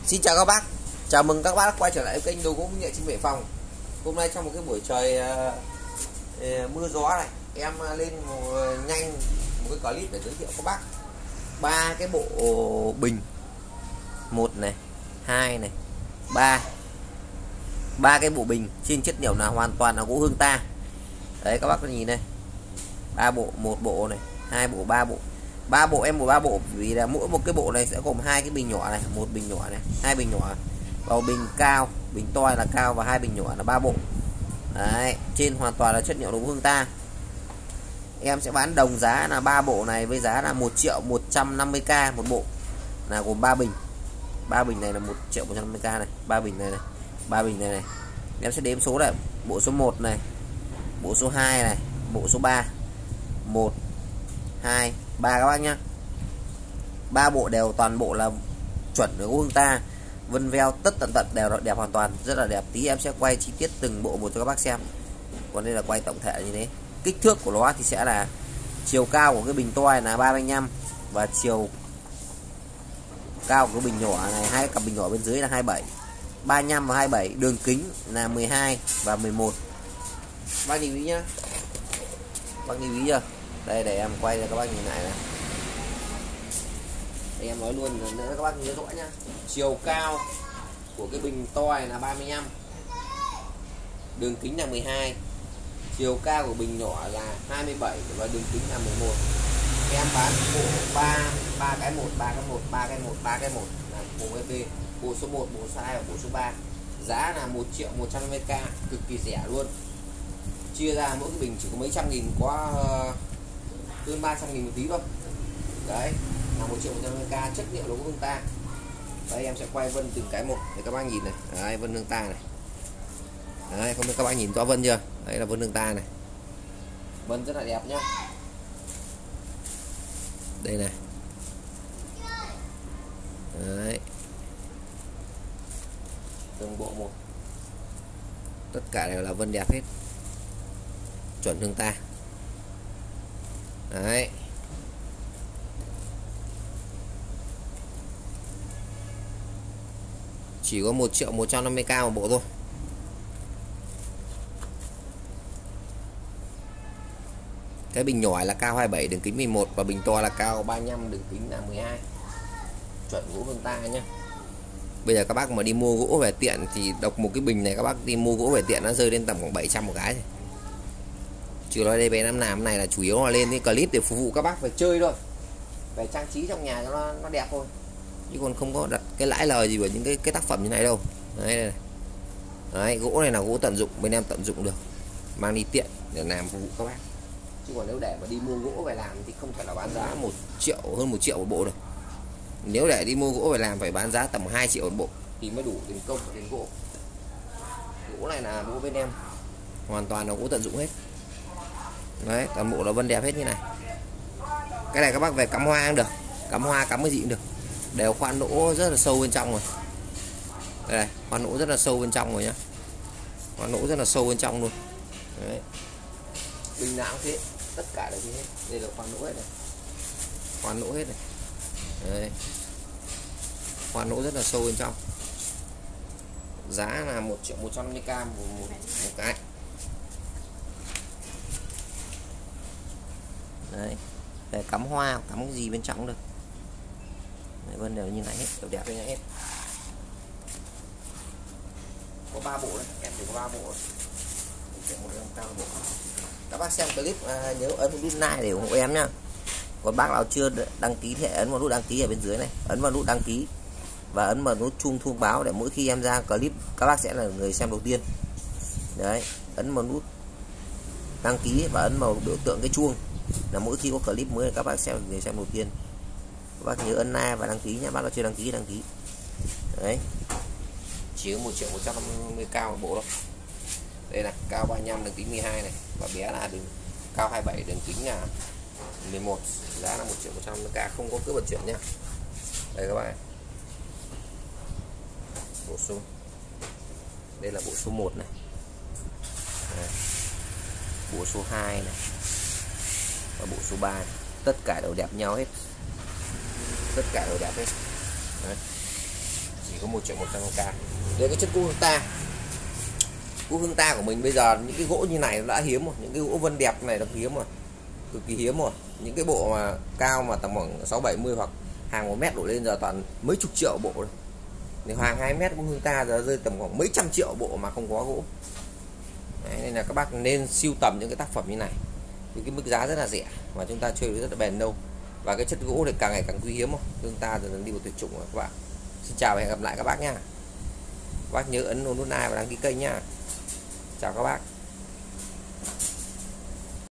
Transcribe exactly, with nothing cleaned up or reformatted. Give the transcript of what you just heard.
Xin chào các bác, chào mừng các bác quay trở lại kênh Đồ Gỗ Mỹ Nghệ trên Bệ Phòng. Hôm nay trong một cái buổi trời uh, uh, mưa gió này, em uh, lên một, uh, nhanh một cái clip để giới thiệu các bác ba cái bộ bình, một này, hai này, ba, ba cái bộ bình trên chất liệu là hoàn toàn là gỗ hương ta. Đấy các bác có nhìn đây, ba bộ, một bộ này, hai bộ, ba bộ. Ba bộ em một ba bộ vì là mỗi một cái bộ này sẽ gồm hai cái bình nhỏ này, một bình nhỏ này, hai bình nhỏ, vào bình cao, bình to là cao và hai bình nhỏ là ba bộ. Đấy, trên hoàn toàn là chất liệu gỗ hương ta. Em sẽ bán đồng giá là ba bộ này với giá là một triệu một trăm năm mươi k một bộ, là gồm ba bình. Ba bình này là một triệu một trăm năm mươi k này, ba bình này này, ba bình này này. Em sẽ đếm số này, bộ số một này, bộ số hai này, bộ số ba. một hai ba các bác nhá. Ba bộ đều toàn bộ là chuẩn gỗ hương ta, vân veo tất tận tận đều đẹp hoàn toàn, rất là đẹp. Tí em sẽ quay chi tiết từng bộ một cho các bác xem. Còn đây là quay tổng thể như thế. Kích thước của nó thì sẽ là chiều cao của cái bình to này là ba mươi lăm và chiều cao của cái bình nhỏ này, hai cặp bình nhỏ bên dưới là hai mươi bảy, ba mươi lăm và hai mươi bảy. Đường kính là mười hai và mười một. Bác lưu ý nhá. Bác lưu ý chưa? Đây để em quay cho các bác nhìn lại này. Đây em nói luôn nữa các bác nhớ rõ nhá. Chiều cao của cái bình to này là ba mươi lăm, đường kính là mười hai, chiều cao của bình nhỏ là hai mươi bảy và đường kính là mười một. Em bán bộ ba, ba cái một, ba cái một, ba cái một, ba cái một là bộ ép bê, bộ số một, bộ số hai và bộ số ba. Giá là một triệu một trăm năm mươi k, cực kỳ rẻ luôn. Chia ra mỗi cái bình chỉ có mấy trăm nghìn, có hơn ba trăm nghìn một tí thôi. Đấy, là một triệu một trăm năm mươi k, chất liệu gỗ hương ta. Đây em sẽ quay vân từng cái một để các bác nhìn này. Đấy, vân hương ta này. Đấy, không biết các bác nhìn rõ vân chưa? Đấy là vân hương ta này. Vân rất là đẹp nhá. Đây này. Đấy. Từng bộ một. Tất cả đều là vân đẹp hết. Chuẩn hương ta. Đấy. Chỉ có một triệu một trăm năm mươi k một bộ thôi. Cái bình nhỏ là cao hai mươi bảy, đường kính mười một và bình to là cao ba mươi lăm, đường kính là mười hai. Chuẩn gỗ hương ta nhá. Bây giờ các bác mà đi mua gỗ về tiện thì độc một cái bình này các bác đi mua gỗ về tiện nó rơi đến tầm khoảng bảy trăm một cái rồi. Chứ nói đây bé năm làm này là chủ yếu là lên cái clip để phục vụ các bác phải chơi thôi, phải trang trí trong nhà cho nó, nó đẹp thôi, chứ còn không có đặt cái lãi lời gì vào những cái cái tác phẩm như này đâu. Đấy, đây này. Đấy, gỗ này là gỗ tận dụng, bên em tận dụng được, mang đi tiện để làm phục vụ các bác. Chứ còn nếu để mà đi mua gỗ về làm thì không thể là bán giá một triệu, hơn một triệu một bộ được. Nếu để đi mua gỗ về làm phải bán giá tầm hai triệu một bộ thì mới đủ tiền công và tiền gỗ. Gỗ này là gỗ bên em hoàn toàn là gỗ tận dụng hết. Đấy, toàn bộ là vân đẹp hết như này. Cái này các bác về cắm hoa cũng được, cắm hoa cắm cái gì cũng được, đều khoan nỗ rất là sâu bên trong rồi. Đây này, khoan nỗ rất là sâu bên trong rồi nhá, khoan nỗ rất là sâu bên trong luôn. Đấy. Bình nào cũng thế, tất cả đều thế hết. Đây là khoan nỗ hết này, khoan nỗ hết này. Đấy. Khoan nỗ rất là sâu bên trong. Giá là một triệu một trăm năm mươi k một, một, một cái. Đấy, để cắm hoa, cắm cái gì bên trong được. Đấy, vân đều như này hết, đều đẹp như này hết. Có ba bộ đấy, em chỉ có ba bộ. Bộ. Các bác xem clip à, nhớ ấn nút like để ủng hộ em nhá. Còn bác nào chưa đăng ký thì ấn vào nút đăng ký ở bên dưới này, ấn vào nút đăng ký và ấn vào nút chuông thông báo để mỗi khi em ra clip các bác sẽ là người xem đầu tiên. Đấy, ấn vào nút đăng ký và ấn vào biểu tượng cái chuông là mỗi khi có clip mới các bác sẽ là người xem đầu tiên. Các bác nhớ ấn like và đăng ký nhé, bác nào chưa đăng ký đăng ký. Đấy, chỉ có một triệu một trăm năm mươi k một bộ đâu. Đây này, cao ba mươi lăm, đường kính mười hai này, và bé là đường cao hai mươi bảy, đường kính là mười một, giá là một triệu một trăm năm mươi k, không có cước vận chuyển nhá. Đây các bạn, bộ số, đây là bộ số một này. Đây. Bộ số hai này và bộ số ba này. Tất cả đều đẹp nhau hết, tất cả đều đẹp hết. Đấy. Chỉ có một triệu một trăm k. Đây cái chất gỗ hương ta. Gỗ hương ta của mình bây giờ những cái gỗ như này nó đã hiếm rồi, những cái gỗ vân đẹp này nó hiếm rồi, cực kỳ hiếm rồi. Những cái bộ mà cao mà tầm khoảng sáu bảy mươi hoặc hàng một mét đổ lên giờ toàn mấy chục triệu bộ rồi. Nếu hàng hai mét gỗ hương ta giờ rơi tầm khoảng mấy trăm triệu bộ mà không có gỗ. Đấy, nên là các bác nên sưu tầm những cái tác phẩm như này với cái mức giá rất là rẻ và chúng ta chơi rất là bền lâu, và cái chất gỗ này càng ngày càng quý hiếm. Hương ta dần đi vào tuyệt chủng rồi các bạn. Xin chào và hẹn gặp lại các bác nha. Các bác nhớ ấn nút like và đăng ký kênh nha. Chào các bác.